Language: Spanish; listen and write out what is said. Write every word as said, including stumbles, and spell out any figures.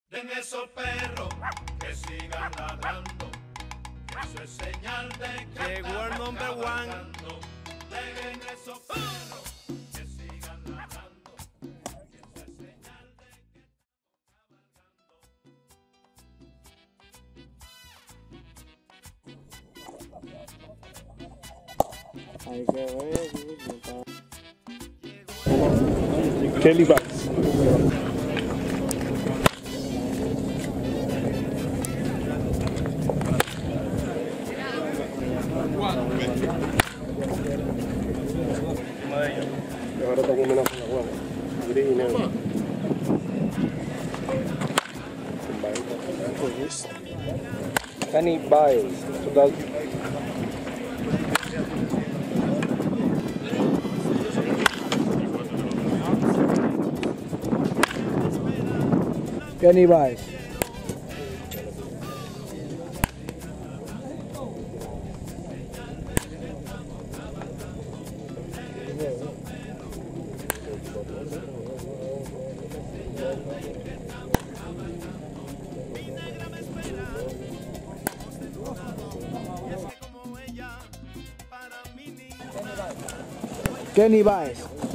Den esos perros que sigan ladrando, que eso es señal de que llegó el number one. Den esos perros que sigan ladrando, que eso es señal de que Hay que ver, Kelly Bass. Ahora está comiendo con la hueá. Original. Kenny Baez. Kenny Baez. Kenny Baez.